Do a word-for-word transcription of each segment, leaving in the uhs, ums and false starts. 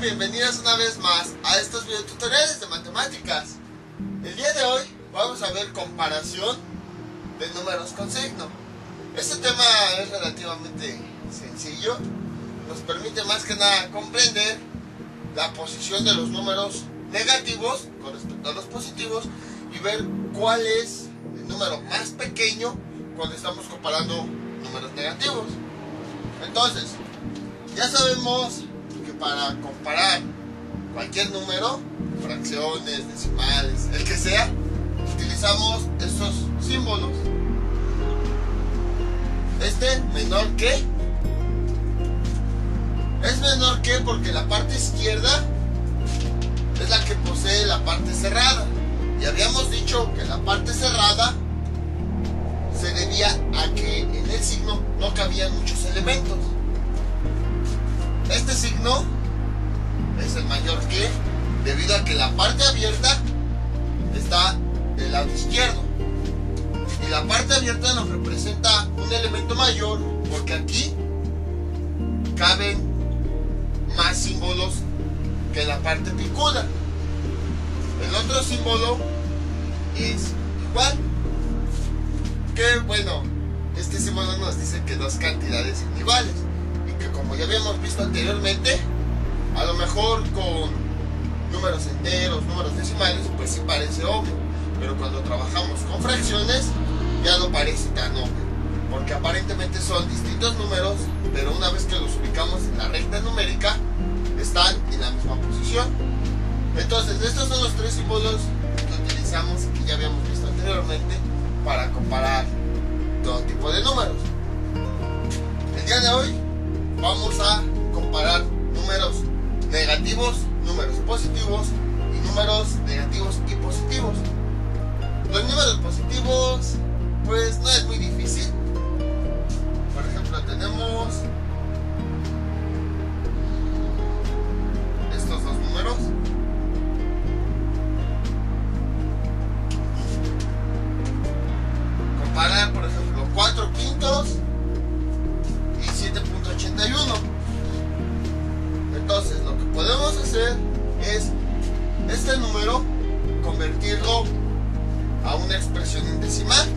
bienvenidos una vez más a estos videotutoriales de matemáticas. El día de hoy vamos a ver comparación de números con signo. Este tema es relativamente sencillo, nos permite más que nada comprender la posición de los números negativos con respecto a los positivos y ver cuál es el número más pequeño cuando estamos comparando números negativos. Entonces, ya sabemos que para comparar cualquier número, fracciones, decimales, el que sea, utilizamos estos símbolos. Este menor que es menor que porque la parte izquierda es la que posee la parte cerrada, y habíamos dicho que la parte cerrada se debía a que en el signo no cabían muchos elementos. Este signo es el mayor que, debido a que la parte abierta está del lado izquierdo, y la parte abierta nos representa un elemento mayor porque aquí caben más símbolos que en la parte picuda. El otro símbolo es igual, que bueno, este símbolo nos dice que dos cantidades son iguales, y que como ya habíamos visto anteriormente, a lo mejor con números enteros, números decimales, pues sí parece obvio, pero cuando trabajamos con fracciones ya no parece tan obvio, porque aparentemente son distintos números, pero una vez que los ubicamos en la recta numérica están en la misma posición. Entonces estos son los tres símbolos que utilizamos y que ya habíamos visto anteriormente para comparar todo tipo de números. El día de hoy vamos a comparar números negativos, números positivos y números negativos y positivos. Los números positivos pues no es muy difícil. Por ejemplo, tenemos estos dos números. Comparar, por ejemplo, cuatro quintos y siete punto ochenta y uno. Entonces lo que podemos hacer es este número convertirlo a una expresión en decimal.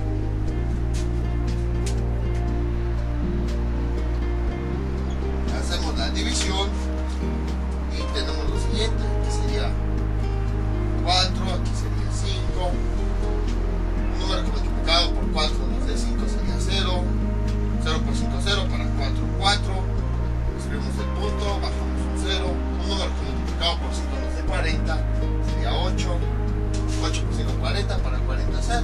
Hacemos la división y tenemos lo siguiente, que sería cuatro, aquí sería cinco. Un número que multiplicado por cuatro nos dé cinco sería cero. cero por cinco, cero. Para cuatro, cuatro. Escribimos el punto, bajamos un cero. Un número que multiplicado por cinco nos dé cuarenta sería ocho. ocho por cinco, cuarenta. Para cuarenta, cero.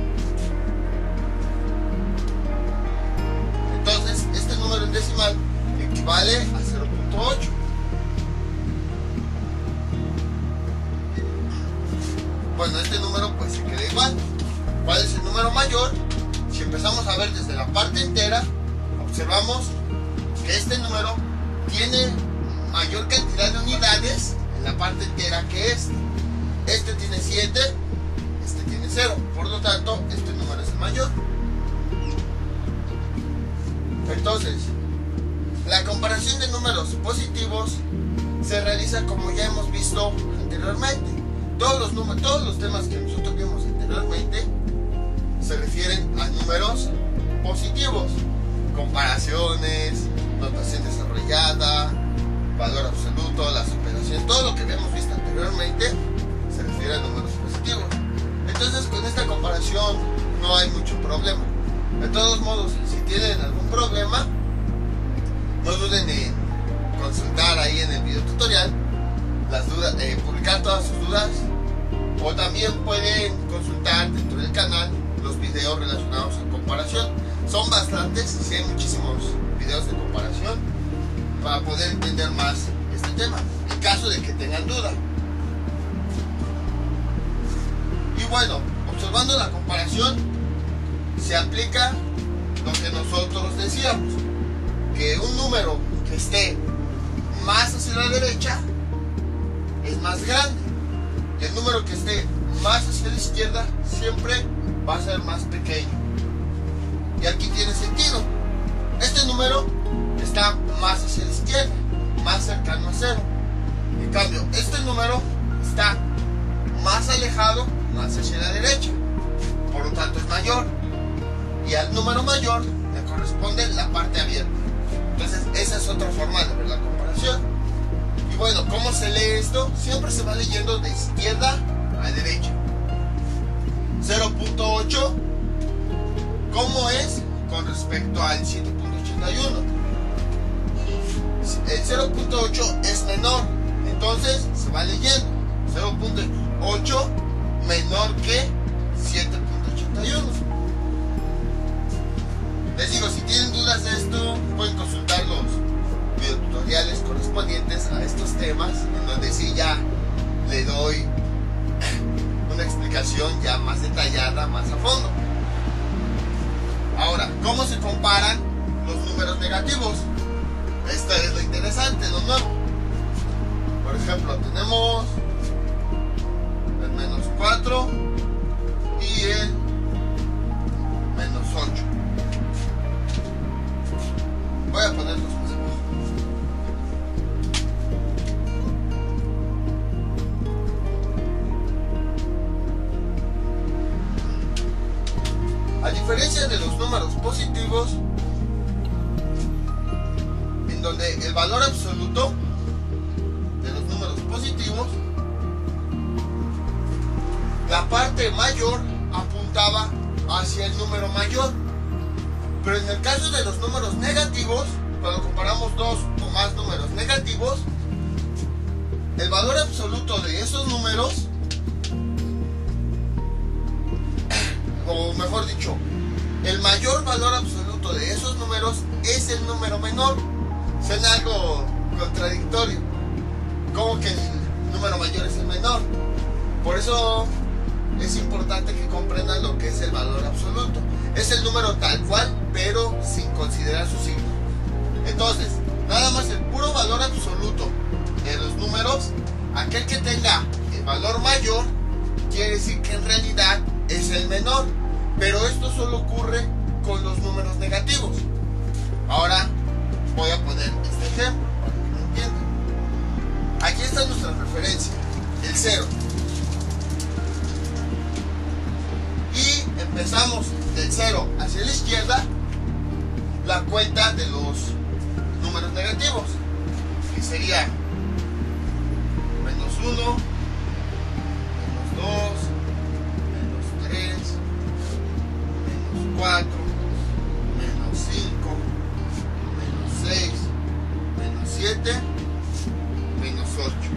Entonces este número en decimal equivale a cero punto ocho. Bueno, este número pues se queda igual. ¿Cuál es el número mayor? Si empezamos a ver desde la parte entera, observamos que este número tiene mayor cantidad de unidades en la parte entera que este. Este tiene siete, este tiene cero, por lo tanto este número es el mayor. Entonces, la comparación de números positivos se realiza como ya hemos visto anteriormente. Todos los, números, todos los temas que nosotros vimos anteriormente se refieren a números positivos: comparaciones, notación desarrollada, valor absoluto, las operaciones, todo lo que habíamos visto anteriormente se refiere a números positivos. Entonces con esta comparación no hay mucho problema. De todos modos, si tienen algún problema, no duden en consultar ahí en el video tutorial las dudas, eh, publicar todas sus dudas, o también pueden consultar dentro del canal los videos relacionados a comparación. Son bastantes, sí, hay muchísimos videos de comparación para poder entender más este tema, en caso de que tengan duda. Y bueno, observando la comparación, se aplica lo que nosotros decíamos, que un número que esté más hacia la derecha es más grande, y el número que esté más hacia la izquierda siempre va a ser más pequeño. Y aquí tiene sentido. Este número está más hacia la izquierda, más cercano a cero. En cambio, este número está más alejado, más hacia la derecha, por lo tanto es mayor, y al número mayor le corresponde la parte abierta. Entonces esa es otra forma de ver la comparación. Y bueno, ¿cómo se lee esto? Siempre se va leyendo de izquierda a derecha. cero punto ocho, ¿cómo es con respecto al siete punto ochenta y uno? El cero punto ocho es menor, entonces se va leyendo cero punto ocho menor que siete punto ochenta y uno. Les digo, si tienen dudas de esto, pueden consultar los videotutoriales correspondientes a estos temas, en donde sí ya le doy una explicación ya más detallada, más a fondo. Ahora, ¿cómo se comparan los números negativos? Esto es lo interesante, lo nuevo. Por ejemplo, tenemos el menos cuatro y el menos ocho. Voy a ponerlos más abajo. A diferencia de los números positivos, en donde el valor absoluto de los números positivos, la parte mayor apuntaba hacia el número mayor. Pero en el caso de los números negativos, cuando comparamos dos o más números negativos, el valor absoluto de esos números, o mejor dicho, el mayor valor absoluto de esos números es el número menor. Suena algo contradictorio, como que el número mayor es el menor. Por eso es importante que comprendan lo que es el valor absoluto. Es el número tal cual, pero sin considerar su signo. Entonces, nada más el puro valor absoluto de los números, aquel que tenga el valor mayor, quiere decir que en realidad es el menor. Pero esto solo ocurre con los números negativos. Ahora voy a poner este ejemplo para que lo entiendan. Aquí está nuestra referencia, el cero. Y empezamos del cero hacia la izquierda la cuenta de los números negativos, que sería menos uno, menos dos, menos tres, menos cuatro, menos cinco, menos seis, menos siete, menos ocho.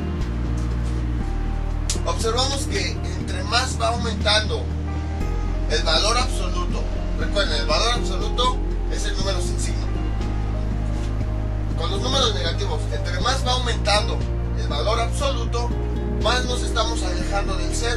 Observamos que entre más va aumentando el valor absoluto, recuerden, el valor absoluto es el número sin signo. Con los números negativos, entre más va aumentando el valor absoluto, más nos estamos alejando del cero.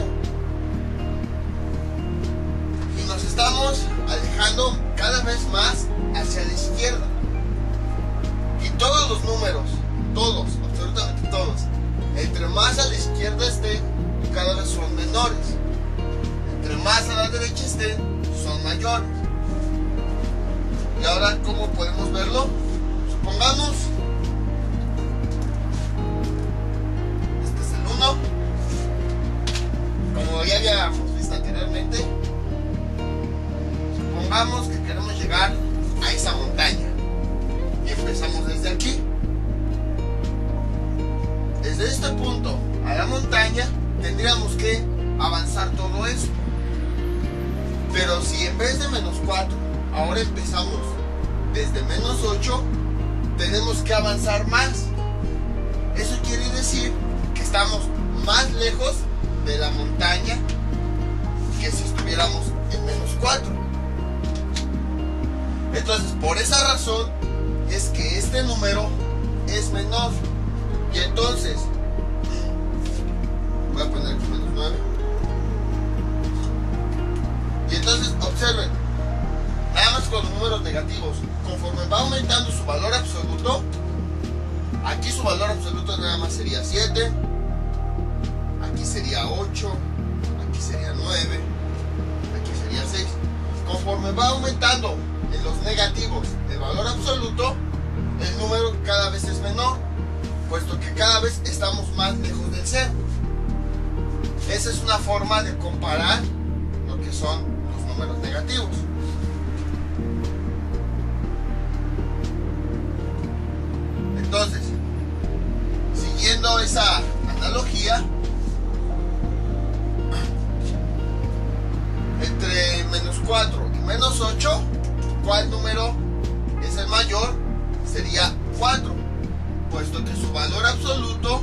Y nos estamos alejando cada vez más hacia la izquierda. Y todos los números, todos, absolutamente todos, entre más a la izquierda estén, cada vez son menores. Entre más a la derecha estén, son mayores. Y ahora, ¿cómo podemos verlo? Supongamos, este es el uno, como ya habíamos visto anteriormente. Supongamos que queremos llegar a esa montaña y empezamos desde aquí. Desde este punto a la montaña tendríamos que avanzar todo eso. Pero si en vez de menos cuatro ahora empezamos desde menos ocho, tenemos que avanzar más. Eso quiere decir que estamos más lejos de la montaña que si estuviéramos en menos cuatro. Entonces, por esa razón es que este número es menor. Y entonces voy a poner aquí menos nueve. Y entonces observen, nada más con los números negativos, conforme va aumentando su valor absoluto, aquí su valor absoluto nada más sería siete, aquí sería ocho, aquí sería nueve, aquí sería seis. Conforme va aumentando en los negativos el valor absoluto, el número cada vez es menor. puesto que cada vez estamos más lejos del cero. Esa es una forma de comparar lo que son los números negativos. Entonces, siguiendo esa analogía, entre menos cuatro y menos ocho, ¿cuál número es el mayor? Sería cuatro, puesto que su valor absoluto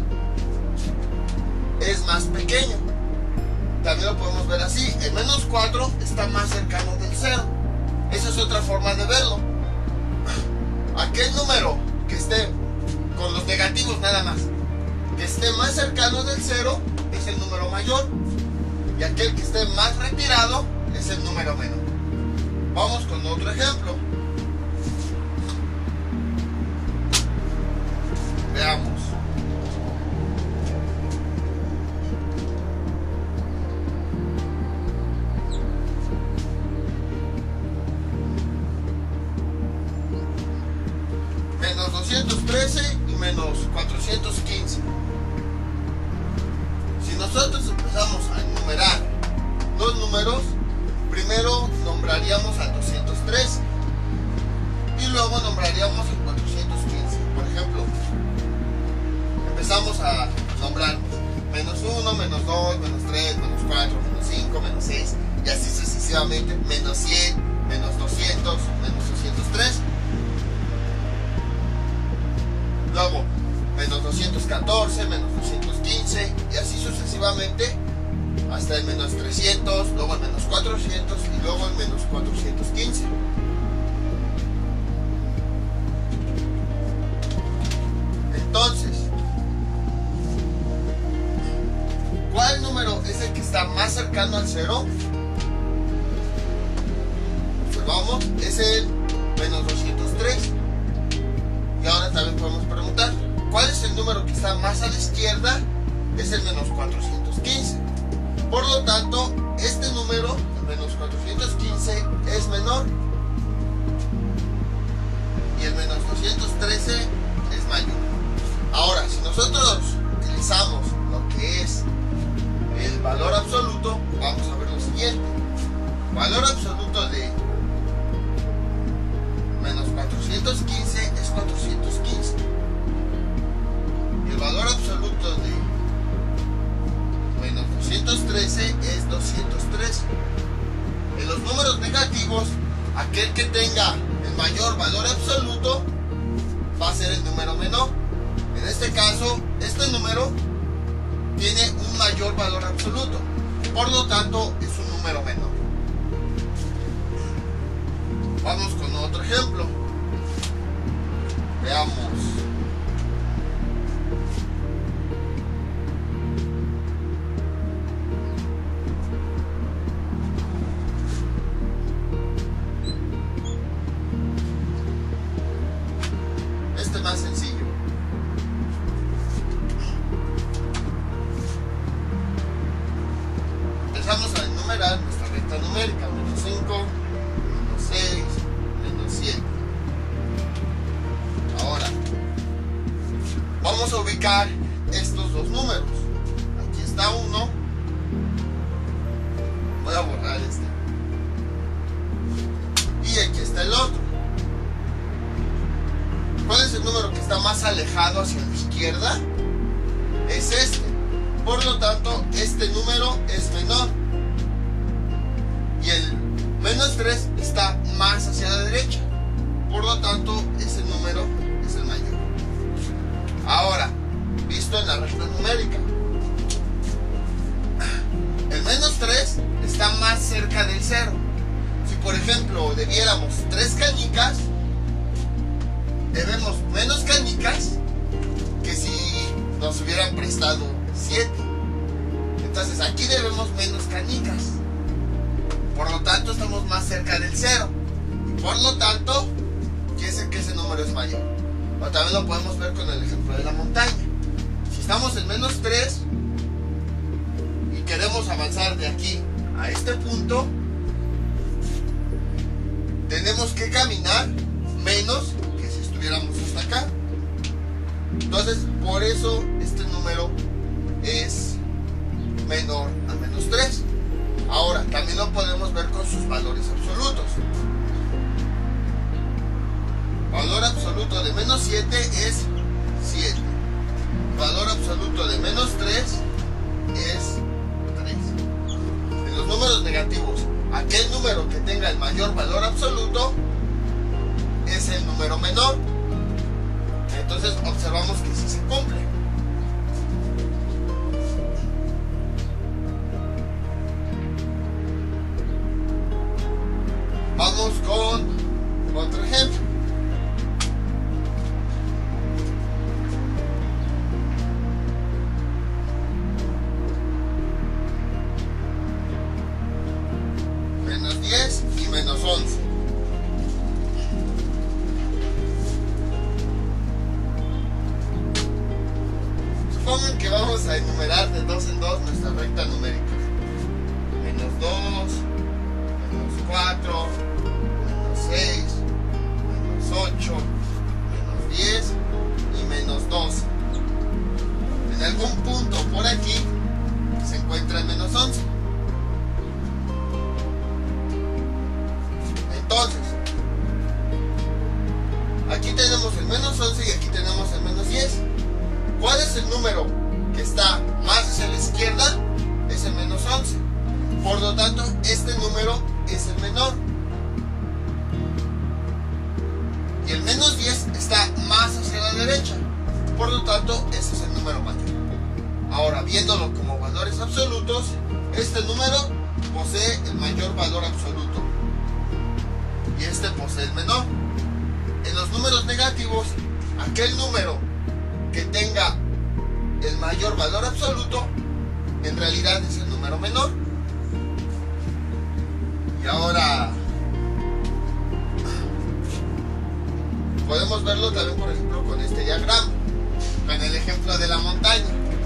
es más pequeño. También lo podemos ver así: el menos cuatro está más cercano del cero. Esa es otra forma de verlo. Aquel número que esté con los negativos nada más, que esté más cercano del cero, es el número mayor, y aquel que esté más retirado es el número menor. Vamos con otro ejemplo. Veamos. Menos doscientos trece y menos cuatrocientos quince. Si nosotros empezamos a enumerar los números, primero nombraríamos al doscientos trece y luego nombraríamos al cuatrocientos quince. Por ejemplo, empezamos a nombrar menos uno, menos dos, menos tres, menos cuatro, menos cinco, menos seis, y así sucesivamente, menos cien, menos doscientos, menos doscientos tres. Luego, menos doscientos catorce, menos doscientos quince, y así sucesivamente hasta el menos trescientos, luego el menos cuatrocientos y luego el menos cuatrocientos quince. Entonces, ¿cuál número es el que está más cercano al cero? Observamos, es el menos doscientos tres. Y ahora también podemos preguntar, ¿cuál es el número que está más a la izquierda? Es el menos cuatrocientos quince. Por lo tanto, este número, el menos cuatrocientos quince, es menor. Y el menos doscientos trece es mayor. Ahora, si nosotros utilizamos lo que es el valor absoluto, vamos a ver lo siguiente. Valor absoluto de menos cuatrocientos quince es cuatrocientos quince. Y el valor absoluto de menos doscientos trece es doscientos trece. En los números negativos, aquel que tenga el mayor valor absoluto va a ser el número menor. En este caso, este número tiene un mayor valor absoluto, por lo tanto es un número menor. Vamos con otro ejemplo. Veamos. Este es más sencillo. Empezamos a enumerar nuestra recta numérica: menos cinco, menos seis, menos siete. Ahora, vamos a ubicar estos dos números. Aquí está uno. Voy a borrar este. Y aquí está el otro. ¿Cuál es el número que está más alejado hacia la izquierda? Es este. Por lo tanto, este número es menor. Y el menos tres está más hacia la derecha. Por lo tanto, ese número es el mayor. Ahora, visto en la recta numérica, el menos tres está más cerca del cero. Si por ejemplo debiéramos tres canicas, debemos menos canicas que si nos hubieran prestado siete. Entonces aquí debemos menos canicas. Por lo tanto estamos más cerca del cero. Y por lo tanto quiere decir que ese número es mayor. O también lo podemos ver con el ejemplo de la montaña. Si estamos en menos tres y queremos avanzar de aquí a este punto, tenemos que caminar menos que si estuviéramos hasta acá. Entonces, por eso este número es menor a menos tres. Ahora, también lo podemos ver con sus valores absolutos. Valor absoluto de menos siete es siete. Valor absoluto de menos tres es tres. En los números negativos, aquel número que tenga el mayor valor absoluto es el número menor. Entonces observamos que sí se cumple. Vamos con otro ejemplo. Menos diez y menos once. Supongan que vamos a enumerar de dos en dos nuestra recta numérica. Menos dos, menos cuatro, menos seis, menos ocho, menos diez y menos doce. En algún punto por aquí se encuentra el menos once. Entonces, aquí tenemos el menos once y aquí tenemos el menos diez. ¿Cuál es el número que está más hacia la izquierda? Es el menos once. Por lo tanto, este número es el menor. Y el menos diez está más hacia la derecha. Por lo tanto, ese es el número mayor. Ahora, viéndolo como valores absolutos, este número posee el mayor valor absoluto. Y este posee el menor. En los números negativos, aquel número que tenga el mayor valor absoluto en realidad es el número menor. Y ahora podemos verlo también, por ejemplo, con este diagrama, con el ejemplo de la montaña.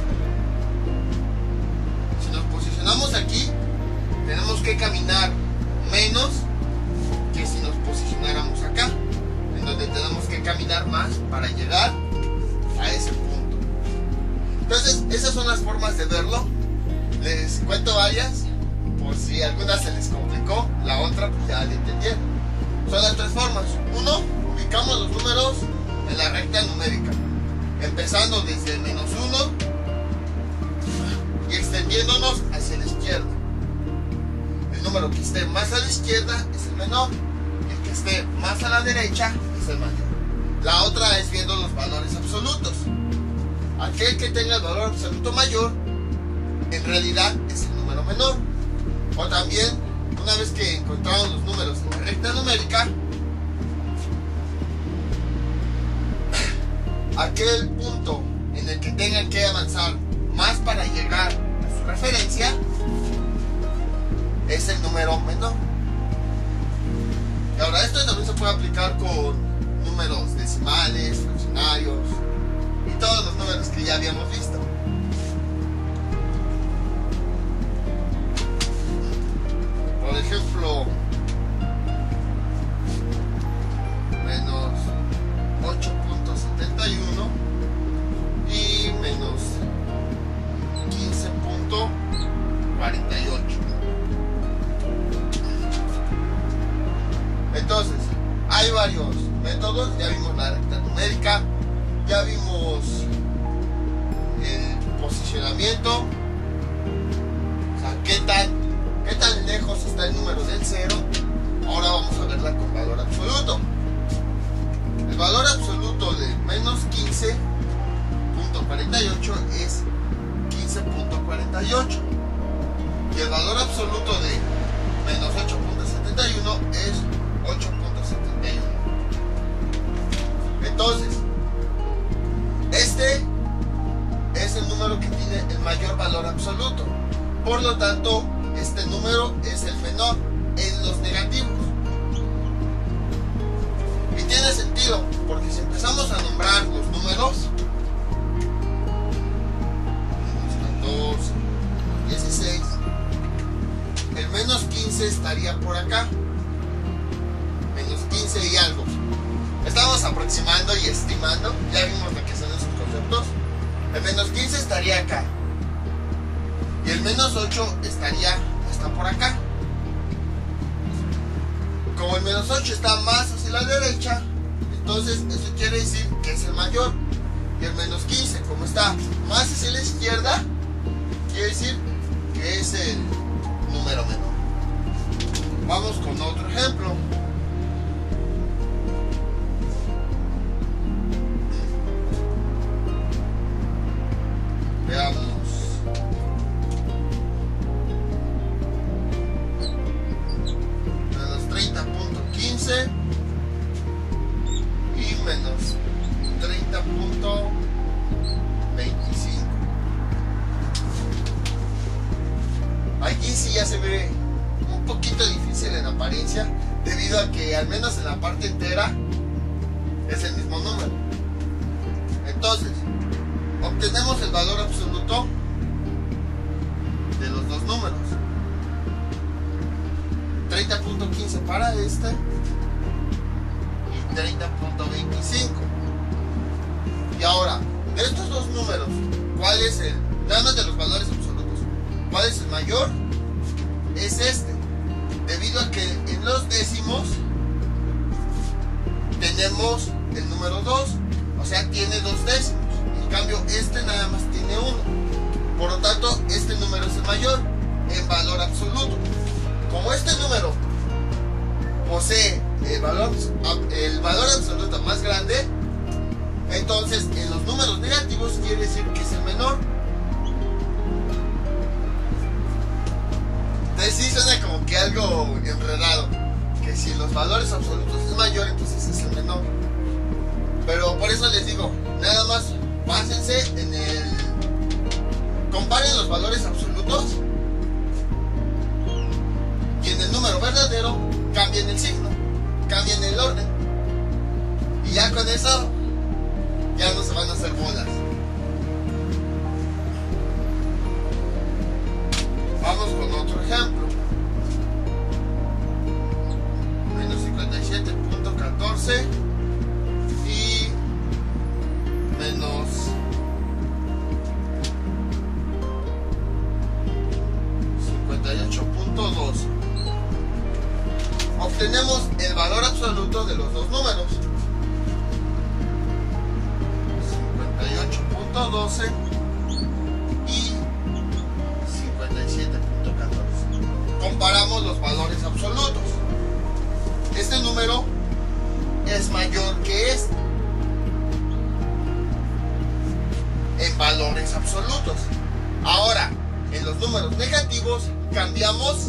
Si nos posicionamos aquí, tenemos que caminar menos que si nos posicionáramos acá, en donde tenemos que caminar más para llegar a ese punto. Entonces, esas son las formas de verlo. Les cuento varias, por si alguna se les complicó, la otra pues ya la entendieron. Son las tres formas. Uno, ubicamos los números en la recta numérica, empezando desde el menos uno y extendiéndonos hacia la izquierda. El número que esté más a la izquierda es el menor, y el que esté más a la derecha es el mayor. La otra es viendo los valores absolutos. Aquel que tenga el valor absoluto mayor, en realidad es el número menor. O también, una vez que encontramos los números en la recta numérica, aquel punto en el que tengan que avanzar más para llegar a su referencia es el número menor. Y ahora, esto también se puede aplicar con números decimales, fraccionarios y todos los números que ya habíamos visto. Por ejemplo, menos ocho punto setenta y uno y menos quince punto cuarenta y ocho. Entonces, hay varios métodos. Ya vimos la recta numérica, ya vimos el posicionamiento, o sea, qué tan, qué tan lejos está el número del cero. Ahora vamos a verla con valor absoluto. El valor absoluto de menos quince punto cuarenta y ocho es quince punto cuarenta y ocho, y el valor absoluto de menos ocho punto setenta y uno es ocho punto setenta y uno. Entonces, este es el número que tiene el mayor valor absoluto. Por lo tanto, este número es el menor en los negativos. Y tiene sentido, porque si empezamos a nombrar los números, menos catorce, dieciséis, el menos quince estaría por acá, menos quince y algo. Estamos aproximando y estimando, ya vimos lo que son esos conceptos, el menos quince estaría acá. Y el menos ocho estaría hasta por acá. Como el menos ocho está más hacia la derecha, entonces eso quiere decir que es el mayor. Y el menos quince, como está más hacia la izquierda, quiere decir que es el número menor. Vamos con otro ejemplo. Veamos. Menos treinta punto quince y menos treinta punto veinticinco. Aquí sí ya se ve un poquito difícil en apariencia, debido a que al menos en la parte entera es el mismo número. Entonces, obtenemos el valor absoluto de los dos números. treinta punto quince para este y treinta punto veinticinco. Y ahora, de estos dos números, ¿cuál es el, nada más de los valores absolutos, cuál es el mayor? Es este, debido a que en los décimos tenemos el número dos, o sea, tiene dos décimos. En cambio, este nada más tiene uno. Por lo tanto, este número es el mayor en valor absoluto. Como este número posee el valor, el valor absoluto más grande, entonces en los números negativos quiere decir que es el menor. Entonces sí suena como que algo enredado, que si los valores absolutos es mayor, entonces es el menor. Pero por eso les digo, nada más básense en el... comparen los valores absolutos y en el número verdadero cambien el signo, cambien el orden, y ya con eso ya no se van a hacer bolas. Vamos con otro ejemplo. Menos cincuenta y siete punto catorce y menos cincuenta y ocho punto doce. Obtenemos el valor absoluto de los dos números. cincuenta y ocho punto doce y cincuenta y siete punto catorce. Comparamos los valores absolutos. Este número es mayor que este en valores absolutos. Ahora, en los números negativos cambiamos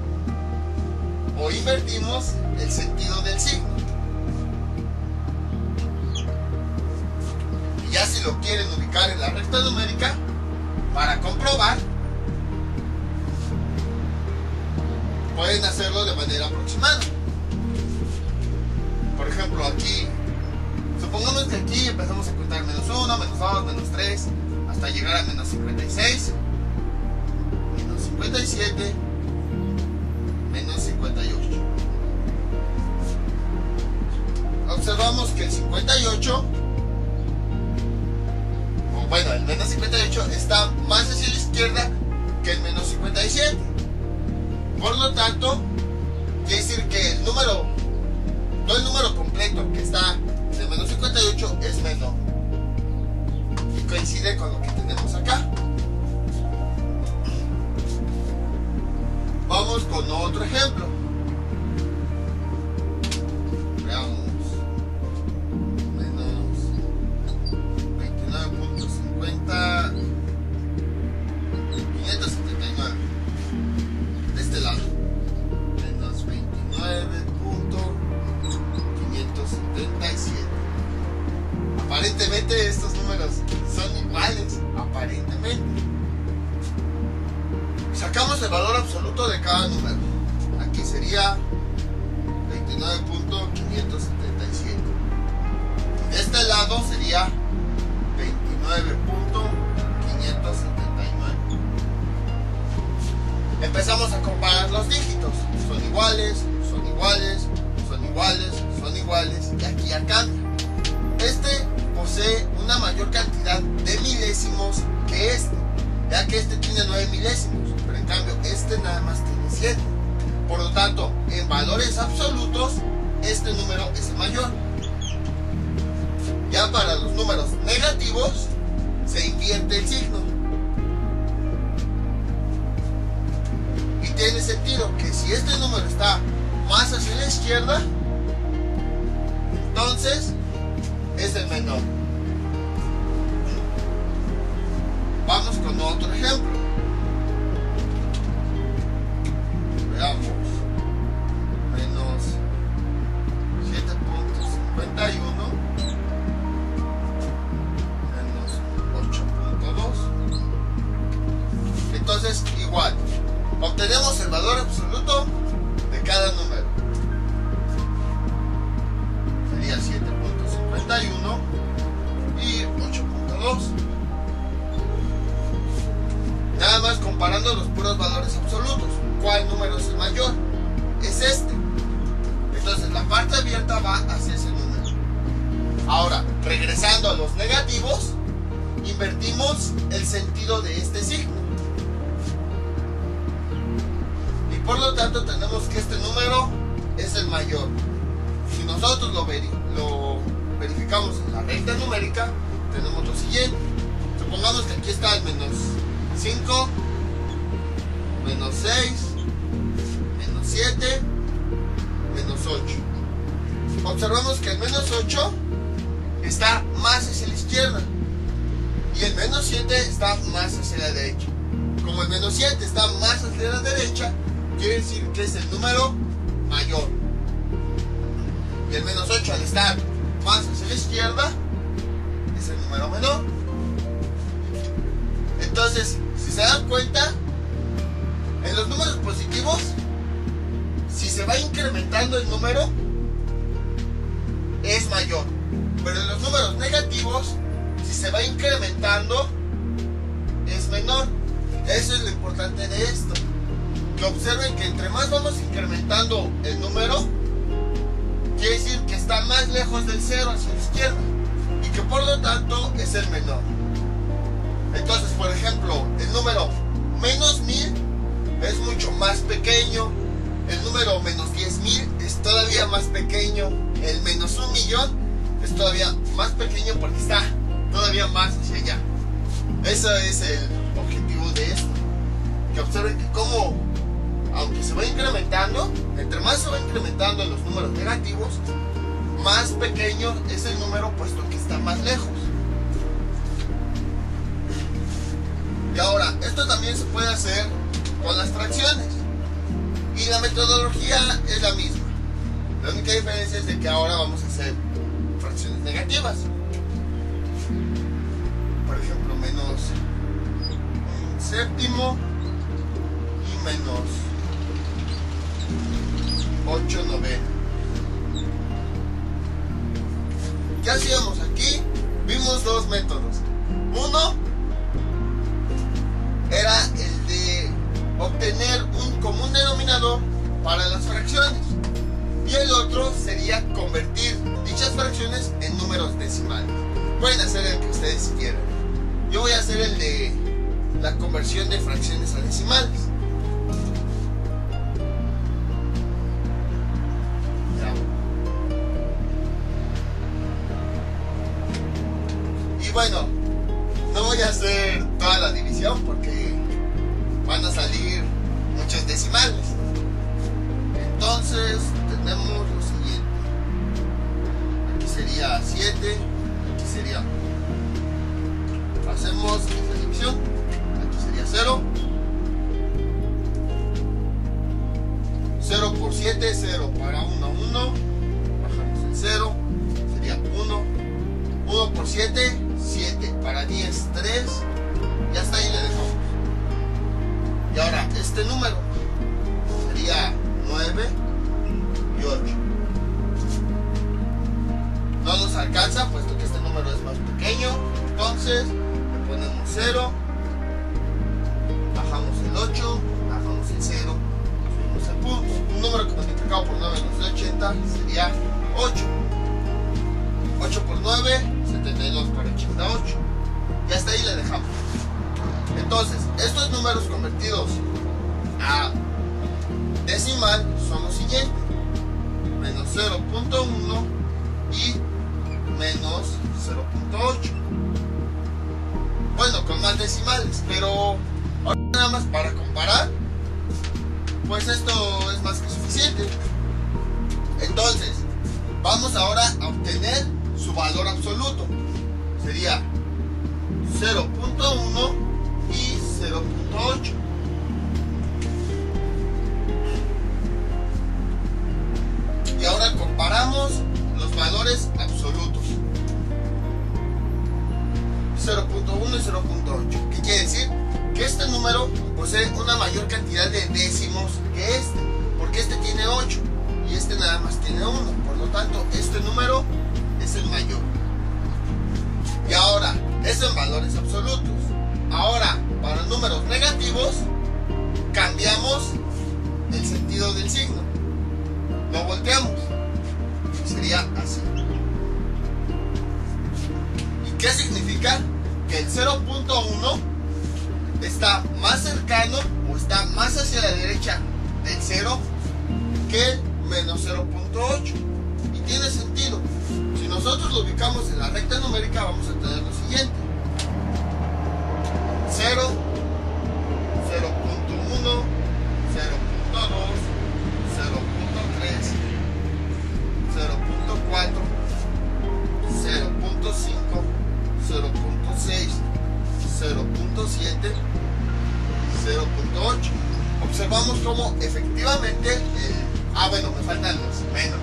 o invertimos el sentido del signo. Y ya si lo quieren ubicar en la recta numérica, para comprobar, pueden hacerlo de manera aproximada. Por ejemplo, aquí, supongamos que aquí empezamos a contar menos uno, menos dos, menos tres, hasta llegar a menos cincuenta y seis, menos cincuenta y siete, menos cincuenta y ocho. Observamos que el cincuenta y ocho, o bueno, el menos cincuenta y ocho está más hacia la izquierda que el menos cincuenta y siete. Por lo tanto, quiere decir que el número, no el número completo que está de menos cincuenta y ocho es menor. Y coincide con lo que tenemos acá. Vamos con otro ejemplo. Veamos. Menos veintinueve punto cincuenta, quinientos setenta y nueve. De este lado. Menos veintinueve punto quinientos setenta y siete. Aparentemente estos números son iguales. Aparentemente. Sacamos el valor absoluto de cada número. Aquí sería veintinueve punto quinientos setenta y siete. Y de este lado sería veintinueve punto quinientos setenta y nueve. Empezamos a comparar los dígitos. Son iguales, son iguales, son iguales, son iguales. Y aquí ya cambia. Este posee una mayor cantidad de milésimos que este, ya que este tiene nueve milésimos, pero en cambio este nada más tiene siete. Por lo tanto, en valores absolutos, este número es el mayor. Ya para los números negativos, se invierte el signo. Y tiene sentido que si este número está más hacia la izquierda, entonces es el menor. Vamos con otro ejemplo. Veamos. Menos siete punto cincuenta y uno menos ocho punto dos. Entonces, igual, obtenemos el valor absoluto de cada número. Sería siete punto cincuenta y uno y ocho punto dos. Nada más comparando los puros valores absolutos. ¿Cuál número es el mayor? Es este. Entonces la parte abierta va hacia ese número. Ahora, regresando a los negativos, invertimos el sentido de este signo. Y por lo tanto tenemos que este número es el mayor. Si nosotros lo, veri lo verificamos en la recta numérica, tenemos lo siguiente. Supongamos que aquí está el menos cinco, menos seis, menos siete, menos ocho. Observamos que el menos ocho está más hacia la izquierda y el menos siete está más hacia la derecha. Como el menos siete está más hacia la derecha, quiere decir que es el número mayor. Y el menos ocho, al estar más hacia la izquierda, es el número menor. Entonces, si se dan cuenta, en los números positivos, si se va incrementando el número, es mayor. Pero en los números negativos, si se va incrementando, es menor. Eso es lo importante de esto. Que observen que entre más vamos incrementando el número, quiere decir que está más lejos del cero hacia la izquierda. Y que por lo tanto es el menor. Entonces, por ejemplo, el número menos mil es mucho más pequeño. El número menos diez mil es todavía más pequeño. El menos un millón es todavía más pequeño porque está todavía más hacia allá. Eso es el objetivo de esto. Que observen que como, aunque se va incrementando, entre más se va incrementando en los números negativos, más pequeño es el número puesto que está más lejos. Y ahora, esto también se puede hacer con las fracciones. Y la metodología es la misma. La única diferencia es de que ahora vamos a hacer fracciones negativas. Por ejemplo, menos un séptimo y menos ocho novenos. ¿Qué hacíamos aquí? Vimos dos métodos. Uno era el de obtener un común denominador para las fracciones y el otro sería convertir dichas fracciones en números decimales. Pueden hacer el que ustedes quieran. Yo voy a hacer el de la conversión de fracciones a decimales. Y bueno, no voy a hacer toda la división porque van a salir muchos decimales. Entonces tenemos lo siguiente. Aquí sería siete, aquí sería uno. Hacemos la división. Aquí sería cero. cero por siete, cero para uno, uno. Bajamos el cero. Sería uno. uno por siete, siete para diez, tres. Y hasta ahí le dejamos. Y ahora este número sería nueve y ocho. No nos alcanza puesto que este número es más pequeño. Entonces le ponemos cero. Bajamos el ocho. Bajamos el cero. Subimos el punto. Un número que multiplicado por nueve nos da ochenta. Sería ocho. ocho por nueve, setenta y dos. decimal son los siguientes: menos cero punto uno y menos cero punto ocho. Bueno, con más decimales, pero ahora nada más para comparar, pues esto es más que suficiente. Entonces, vamos ahora a obtener su valor absoluto. Sería cero punto uno y cero punto ocho. Y ahora comparamos los valores absolutos: cero punto uno y cero punto ocho. ¿Qué quiere decir? Que este número posee una mayor cantidad de décimos que este, porque este tiene ocho y este nada más tiene uno. Por lo tanto, este número es el mayor. Y ahora, eso en valores absolutos. Ahora, para números negativos, cambiamos el sentido del signo. Lo volteamos. Sería así. ¿Y qué significa? Que el cero punto uno está más cercano o está más hacia la derecha del cero que el menos cero punto ocho. Y tiene sentido. Si nosotros lo ubicamos en la recta numérica, vamos a tener lo siguiente: cero, cero punto uno, cero punto dos, cero punto tres, cero punto cuatro, cero punto cinco, cero punto seis, cero punto siete, cero punto ocho. Observamos cómo efectivamente el... Ah, bueno, me faltan los menos.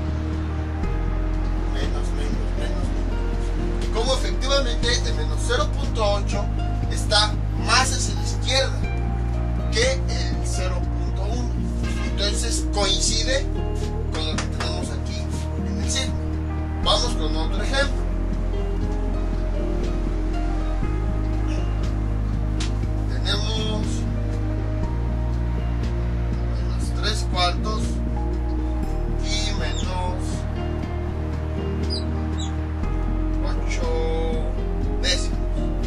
Menos, menos, menos, menos. Cómo efectivamente el menos cero punto ocho está más hacia la izquierda que el cero punto uno. Entonces coincide con lo que tenemos aquí en el signo. Vamos con otro ejemplo. Tenemos menos tres cuartos y menos ocho décimos.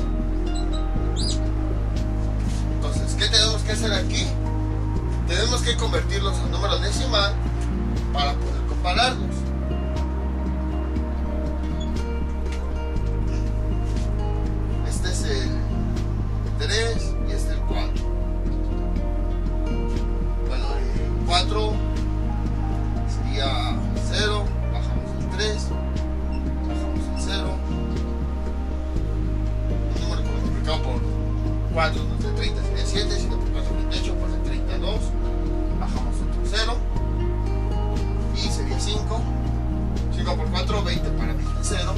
Entonces, ¿qué tenemos que hacer aquí? Tenemos que convertirlos a número decimal para poder compararlos. Este es el tres y este es el cuatro. Bueno, el cuatro sería cero, bajamos el tres, bajamos el cero. Un número multiplicado por cuatro nos da treinta, sería siete, siete por cuatro, veintiocho, por el treinta y dos, bajamos otro cero y sería cinco, cinco por cuatro, veinte para veinte, cero.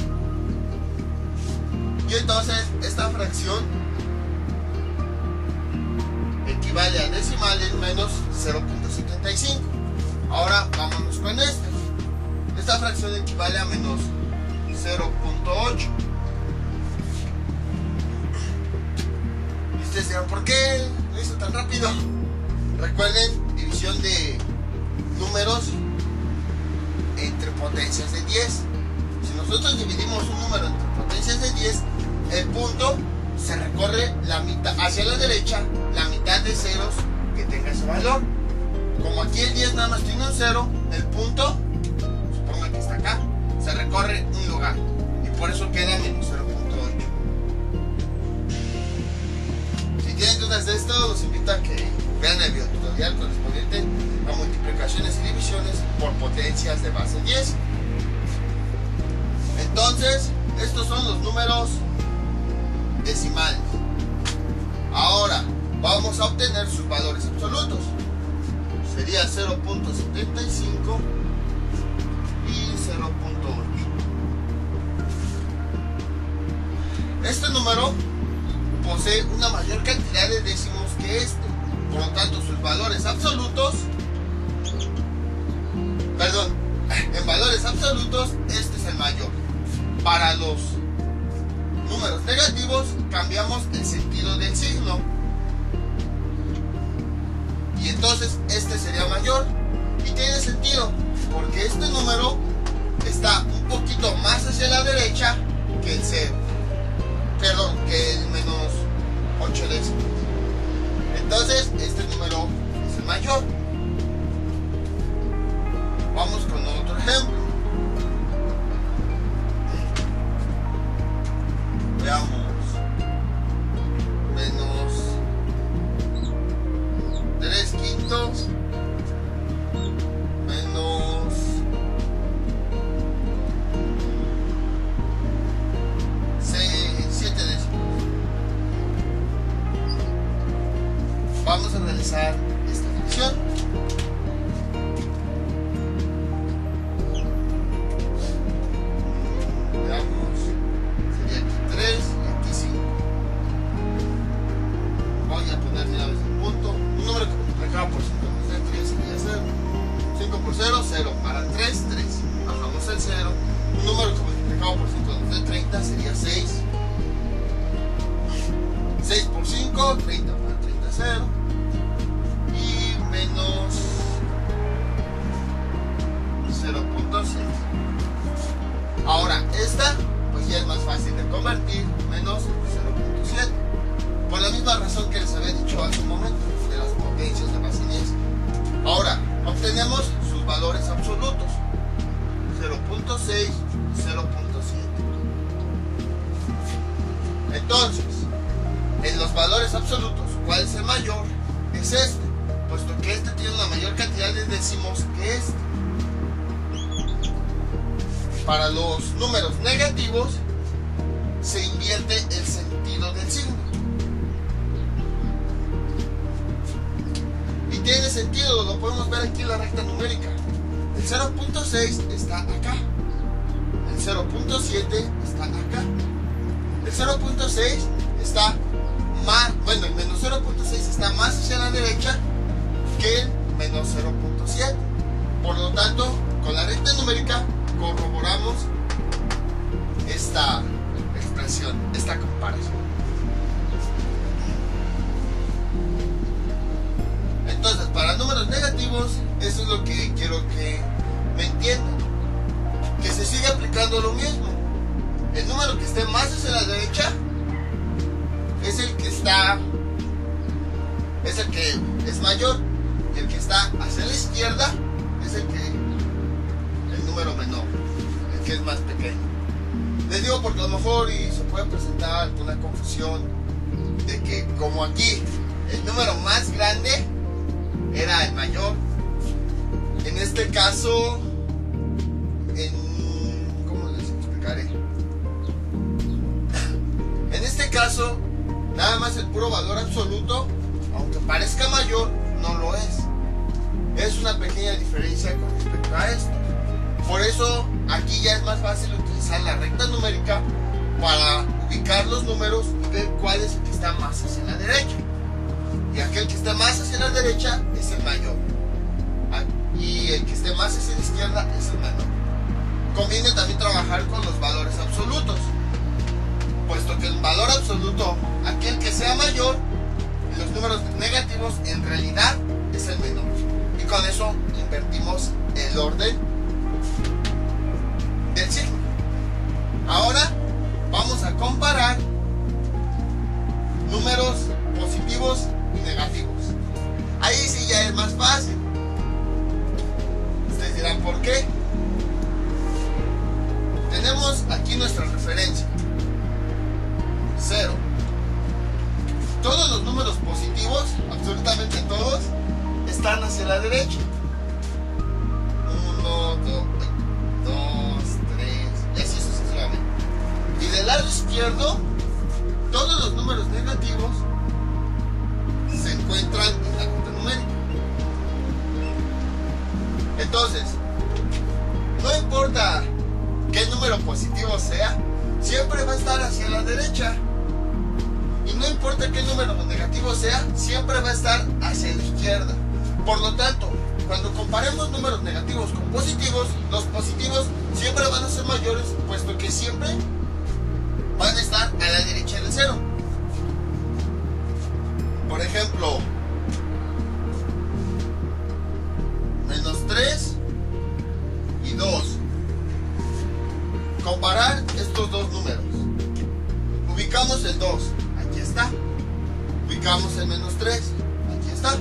Y entonces esta fracción equivale a decimales menos cero punto setenta y cinco. Ahora vámonos con esta. Esta fracción equivale a menos cero punto ocho. Y ustedes dirán, ¿por qué lo hizo tan rápido? Recuerden, división de números entre potencias de diez. Si nosotros dividimos un número entre potencias de diez, el punto se recorre la mitad hacia la derecha, la mitad de ceros que tenga ese valor. Como aquí el diez nada más tiene un cero, el punto, suponga que está acá, se recorre un lugar y por eso queda menos cero punto ocho. Si tienen dudas de esto, los invito a que vean el videotutorial correspondiente a multiplicaciones y divisiones por potencias de base diez. Entonces, estos son los números decimales. Ahora vamos a obtener sus valores absolutos. Sería cero punto setenta y cinco y cero punto ocho. Este número posee una mayor cantidad de décimos que este, por lo tanto sus valores absolutos, perdón, en valores absolutos este es el mayor. Para los números negativos cambiamos el sentido del signo y entonces este sería mayor, y tiene sentido porque este número está un poquito más hacia la derecha que el cero, perdón, que el menos ocho décimos. Entonces este número es el mayor. por cinco nos da tres, sería cero. cinco por cero, cero. Para tres, tres. Bajamos el cero. Un número que multiplicado por cinco nos da treinta, sería seis. seis por cinco, treinta. Para treinta, cero. Y menos cero punto seis. Ahora, esta pues ya es más fácil de convertir, menos cero punto siete. Por la misma razón que les había dicho hace un momento, de las potencias de base diez. Ahora, obtenemos sus valores absolutos. cero punto seis, cero punto siete. Entonces, en los valores absolutos, ¿cuál es el mayor? Es este, puesto que este tiene una mayor cantidad de décimos que este. Para los números negativos se invierte el sentido del signo. Y tiene sentido, lo podemos ver aquí en la recta numérica. El cero punto seis está acá. El cero punto siete está acá. El cero punto seis está más, bueno, el menos cero punto seis está más hacia la derecha que el menos cero punto siete. Por lo tanto, con la recta numérica corroboramos esta expresión, esta comparación. Entonces, para números negativos, eso es lo que quiero que me entiendan, que se sigue aplicando lo mismo. El número que esté más hacia la derecha es el que está es el que es mayor, y el que está hacia la izquierda es el que el número menor, el que es más pequeño. Les digo porque a lo mejor y se puede presentar una confusión de que como aquí el número más grande era el mayor, en este caso, en, ¿cómo les explicaré? En este caso, nada más el puro valor absoluto, aunque parezca mayor, no lo es. Es una pequeña diferencia con respecto a esto. Por eso aquí ya es más fácil utilizar la recta numérica para ubicar los números y ver cuál es el que está más hacia la derecha. Y aquel que está más hacia la derecha es el mayor. Y el que esté más hacia la izquierda es el menor. Conviene también trabajar con los valores absolutos, puesto que el valor absoluto, aquel que sea mayor, y los números negativos en realidad es el menor. Y con eso invertimos el orden del signo. Ahora vamos a comparar números positivos y negativos. Ahí sí ya es más fácil. Ustedes dirán, ¿por qué? Tenemos aquí nuestra referencia. Cero. Todos los números positivos, absolutamente todos, están hacia la derecha. Uno, dos, dos, tres, y así sucesivamente. Y del lado izquierdo, todos los números negativos se encuentran en la recta numérica. Entonces, no importa qué número positivo sea, siempre va a estar hacia la derecha. Y no importa qué número negativo sea, siempre va a estar hacia la izquierda. Por lo tanto, cuando comparemos números negativos con positivos, los positivos siempre van a ser mayores, puesto que siempre van a estar a la derecha del cero. Por ejemplo, menos tres y dos. Comparar estos dos números. Ubicamos el dos, aquí está. Ubicamos el menos tres, aquí está.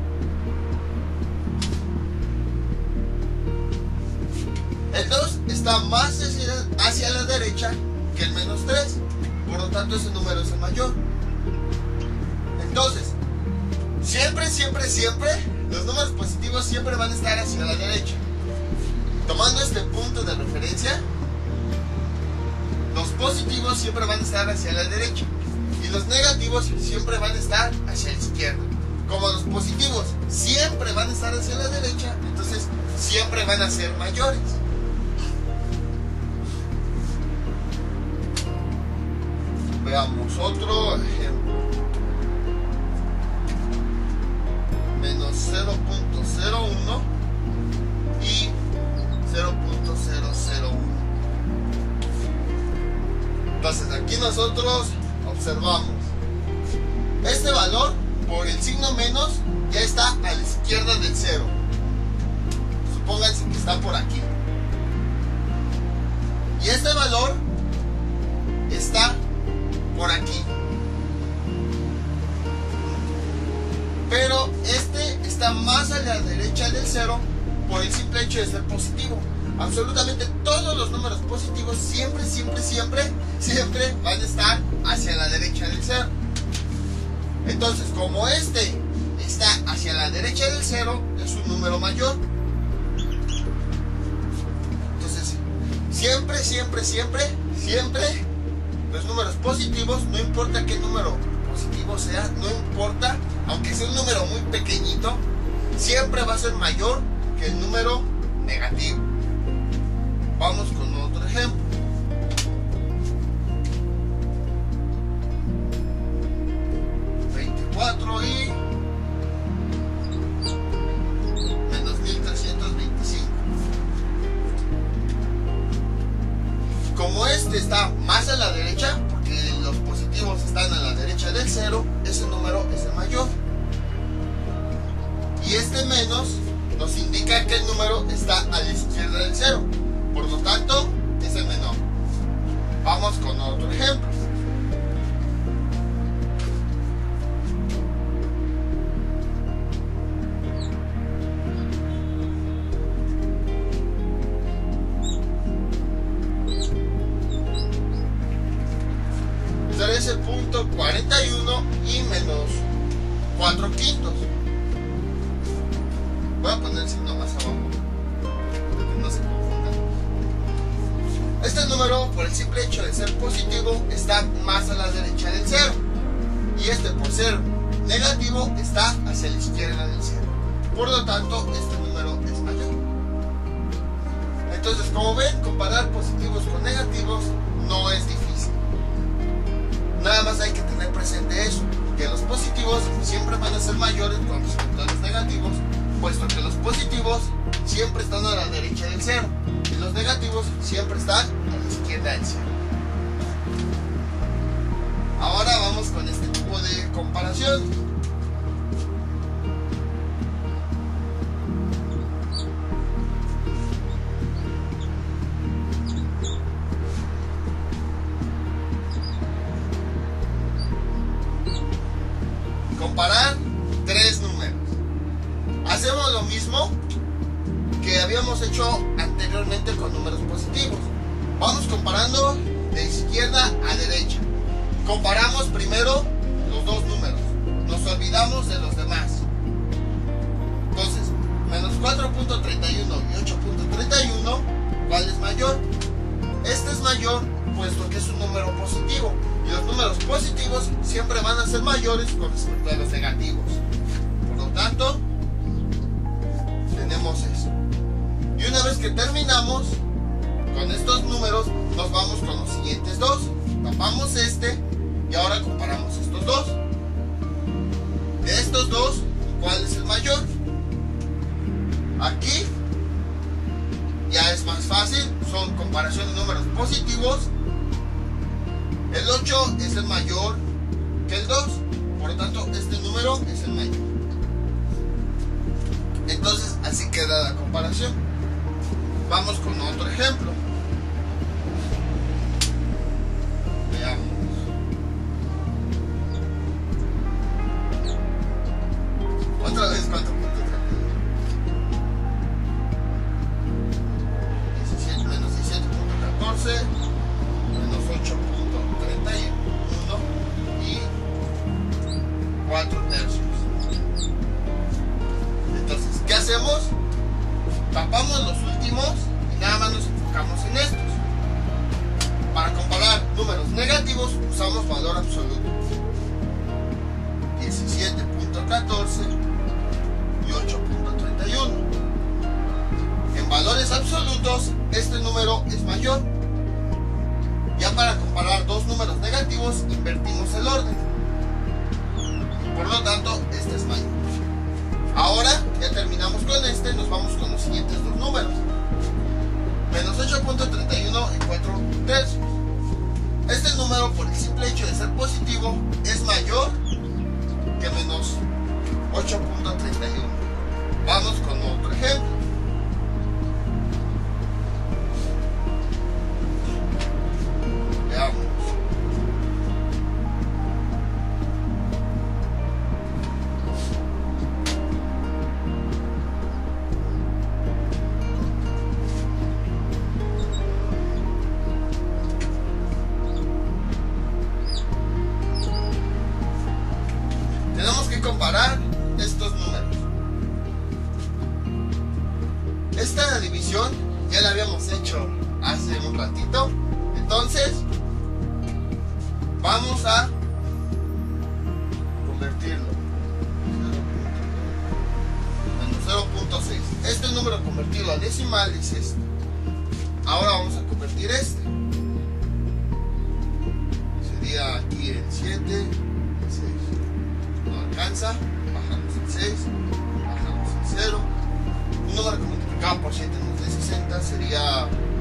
El dos está más hacia, hacia la derecha que el menos tres, por lo tanto ese número es el mayor. Entonces, siempre, siempre, siempre, los números positivos siempre van a estar hacia la derecha. Tomando este punto de referencia, los positivos siempre van a estar hacia la derecha y los negativos siempre van a estar hacia la izquierda. Como los positivos siempre van a estar hacia la derecha, entonces siempre van a ser mayores. Veamos otro ejemplo. Menos cero punto cero uno y cero punto cero cero uno. Entonces aquí nosotros observamos este valor por el signo menos ya está a la izquierda del cero. Supónganse que está por aquí. Y este valor está por aquí. Pero este está más a la derecha del cero por el simple hecho de ser positivo. Absolutamente todos los números positivos siempre, siempre, siempre, siempre van a estar hacia la derecha del cero. Entonces, como este está hacia la derecha del cero, es un número mayor. Entonces, siempre, siempre, siempre, siempre los números positivos, no importa qué número positivo sea, no importa, aunque sea un número muy pequeñito, siempre va a ser mayor que el número negativo. Vamos con otro ejemplo. veinticuatro y menos mil trescientos veinticinco. Como este está más a la derecha, porque los positivos están a la derecha del cero, ese número es el mayor. Y este menos nos indica que el número está a la izquierda del cero. Por lo tanto, es el menor. Vamos con otro ejemplo. trece punto cuarenta y uno y menos cuatro quintos. Voy a poner el signo más abajo para que no se confundan. Este número, por el simple hecho de ser positivo, está más a la derecha del cero. Y este, por ser negativo, está hacia la izquierda del cero. Por lo tanto, este número es mayor. Entonces, como ven, comparar positivos con negativos no es difícil. Nada más hay que tener presente eso, que los positivos siempre van a ser mayores con respecto a los negativos, puesto que los positivos siempre están a la derecha del cero y los negativos siempre están a la izquierda del cero. Ahora vamos con este tipo de comparación. Comparar tres números. Hacemos lo mismo que habíamos hecho anteriormente con números positivos. Vamos comparando de izquierda a derecha. Comparamos primero los dos números. Nos olvidamos de los demás. Entonces, menos cuatro punto treinta y uno y ocho punto treinta y uno, ¿cuál es mayor? Este es mayor puesto que es un número positivo. Y los números positivos siempre van a ser mayores con respecto a los negativos. Por lo tanto, tenemos eso. Y una vez que terminamos con estos números, nos vamos con los siguientes dos. Tapamos este y ahora comparamos estos dos. De estos dos, ¿cuál es el mayor? Aquí ya es más fácil, son comparación de números positivos. El ocho es el mayor que el dos, por lo tanto este número es el mayor. Entonces así queda la comparación. Vamos con otro ejemplo. Veamos. Otra vez cuatro punto treinta. Menos diecisiete punto catorce. Menos ocho punto treinta y uno y cuatro tercios. Entonces, ¿qué hacemos? Tapamos los últimos y nada más nos enfocamos en estos. Para comparar números negativos usamos valor absoluto. diecisiete punto catorce y ocho punto treinta y uno. En valores absolutos este número es mayor. Ya para comparar dos números negativos invertimos el orden. Por lo tanto, este es mayor. Ahora ya terminamos con este, nos vamos con los siguientes dos números. Menos ocho punto treinta y uno y cuatro tercios. Este número, por el simple hecho de ser positivo, es mayor que menos ocho punto treinta y uno. Vamos con otro ejemplo. Veamos. Tenemos que comparar estos números. Esta división ya la habíamos hecho hace un ratito, entonces vamos a convertirlo. Menos cero punto seis. Este número convertido a decimal es este. Ahora vamos a convertir este. Sería aquí el siete, el seis. No alcanza, bajamos el seis, bajamos el cero. Un número que multiplicado por siete nos da sesenta, sería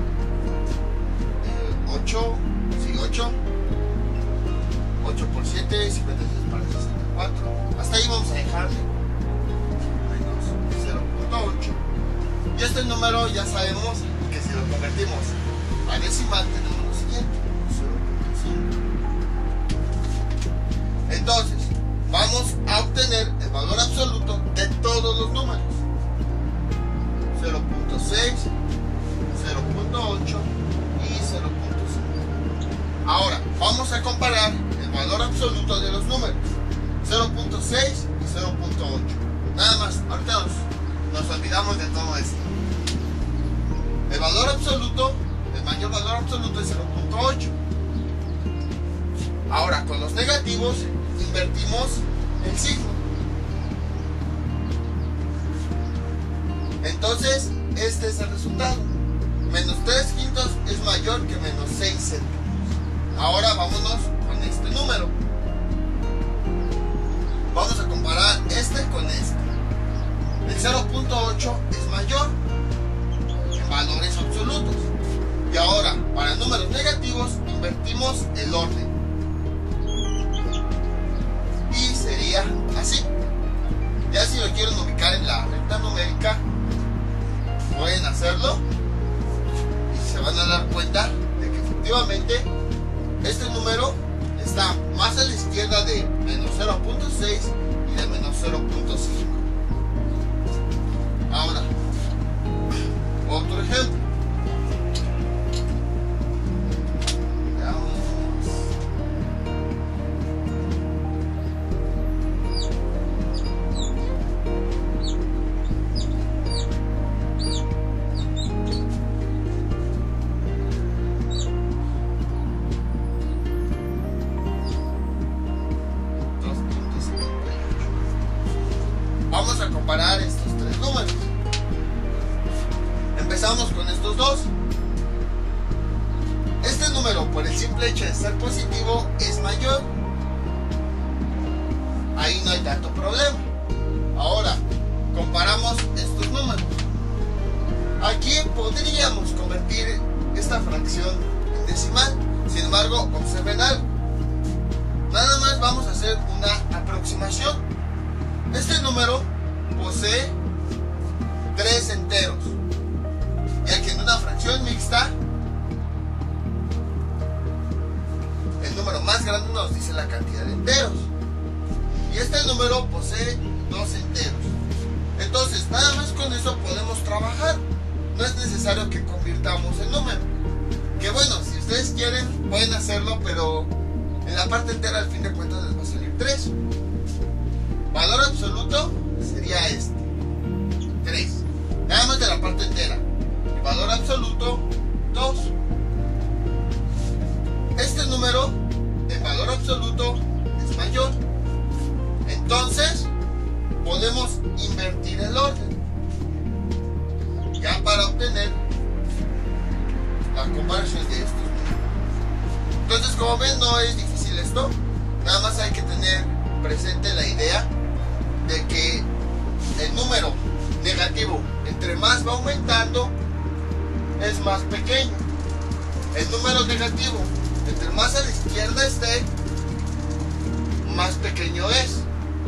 eh, ocho, sí, ocho. ocho por siete, cincuenta y seis para sesenta y cuatro. Hasta ahí vamos a dejarle. Menos cero punto ocho. Y este número ya sabemos que si lo convertimos a decimal tenemos lo siguiente: cero punto cinco. Entonces, vamos a obtener el valor absoluto de todos los números: cero punto seis, cero punto ocho y cero punto cinco. Ahora, vamos a comparar el valor absoluto de los números: cero punto seis y cero punto ocho. Nada más, ahorita nos, nos olvidamos de todo esto. El valor absoluto, el mayor valor absoluto es cero punto ocho. Ahora, con los negativos, invertimos el signo. Entonces, este es el resultado. Menos tres quintos es mayor que menos seis céntimos. Ahora vámonos con este número. Vamos a comparar este con este. El cero punto ocho es mayor en valores absolutos. Y ahora, para números negativos, invertimos el orden. Y sería así. Ya si lo quieren ubicar en la recta numérica, pueden hacerlo y se van a dar cuenta de que efectivamente este número está más a la izquierda de menos cero punto seis y de menos cero punto cinco. Ahora, otro ejemplo. Vamos a comparar estos tres números. Empezamos con estos dos. Este número, por el simple hecho de ser positivo, es mayor. Ahí no hay tanto problema. Ahora, comparamos estos números. Aquí podríamos convertir esta fracción en decimal. Sin embargo, observen algo. Nada más vamos a hacer una aproximación. Este número posee tres enteros, ya que en una fracción mixta el número más grande nos dice la cantidad de enteros, y este número posee dos enteros. Entonces, nada más con eso podemos trabajar. No es necesario que convirtamos el número, que bueno, si ustedes quieren pueden hacerlo, pero en la parte entera al fin de cuentas les va a salir tres. Valor absoluto sería este, tres, nada más de la parte entera. Y valor absoluto, dos. Este número, el valor absoluto, es mayor. Entonces, podemos invertir el orden, ya para obtener la comparación de estos números. Entonces, como ven, no es difícil esto. Nada más hay que tener presente la idea de que el número negativo, entre más va aumentando, es más pequeño. El número negativo, entre más a la izquierda esté, más pequeño es.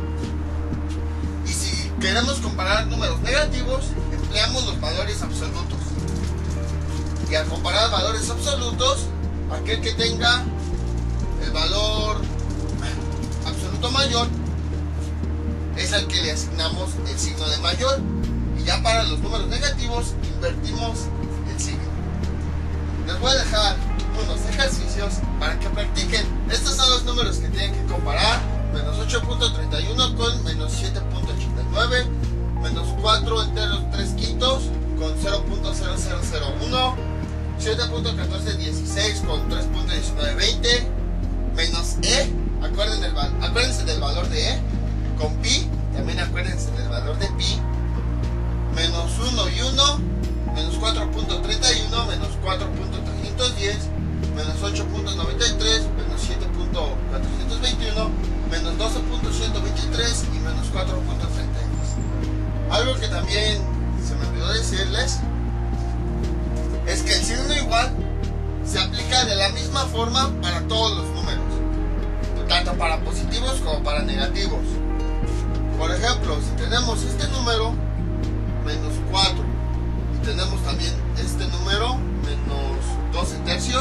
Y si queremos comparar números negativos, empleamos los valores absolutos. Y al comparar valores absolutos, aquel que tenga el valor absoluto mayor es al que le asignamos el signo de mayor. Y ya para los números negativos invertimos el signo. Les voy a dejar unos ejercicios para que practiquen. Estos son los números que tienen que comparar: menos ocho punto treinta y uno con menos siete punto ochenta y nueve, menos cuatro enteros tres quintos con cero punto cero cero cero uno, siete punto catorce dieciséis con tres punto diecinueve veinte, menos e, acuérdense del, acuérdense del valor de e, con pi, también acuérdense del valor de pi, menos uno y uno, menos cuatro punto treinta y uno, menos cuatro punto trescientos diez, menos ocho punto noventa y tres, menos siete punto cuatrocientos veintiuno, menos doce punto ciento veintitrés y menos cuatro punto treinta y dos. Algo que también se me olvidó decirles es que el signo igual se aplica de la misma forma para todos los números, tanto para positivos como para negativos. Por ejemplo, si tenemos este número menos cuatro y tenemos también este número menos doce tercios,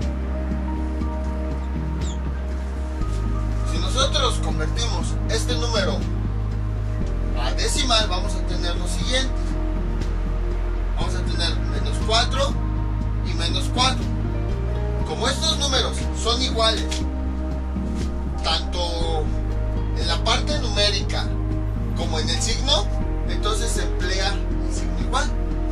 si nosotros convertimos este número a decimal, vamos a tener lo siguiente: vamos a tener menos cuatro y menos cuatro. Como estos números son iguales tanto en la parte numérica como en el signo, entonces se emplea el signo igual.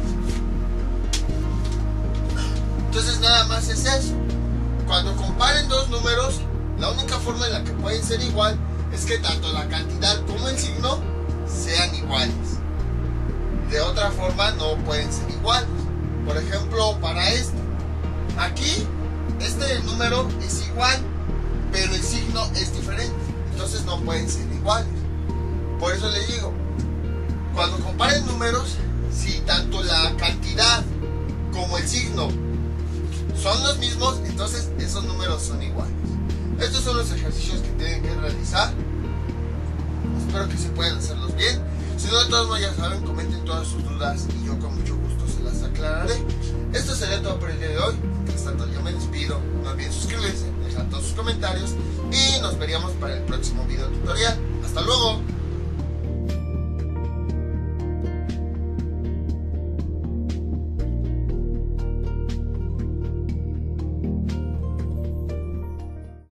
Entonces nada más es eso. Cuando comparen dos números, la única forma en la que pueden ser igual es que tanto la cantidad como el signo sean iguales. De otra forma no pueden ser iguales. Por ejemplo, para este, aquí este número es igual, pero el signo es diferente, entonces no pueden ser iguales. Por eso les digo, cuando comparen números, si tanto la cantidad como el signo son los mismos, entonces esos números son iguales. Estos son los ejercicios que tienen que realizar. Espero que se puedan hacerlos bien. Si no, de todos modos, ya saben, comenten todas sus dudas y yo con mucho gusto se las aclararé. Esto sería todo por el día de hoy. Mientras tanto, yo me despido. No olviden suscribirse, dejar todos sus comentarios y nos veríamos para el próximo video tutorial.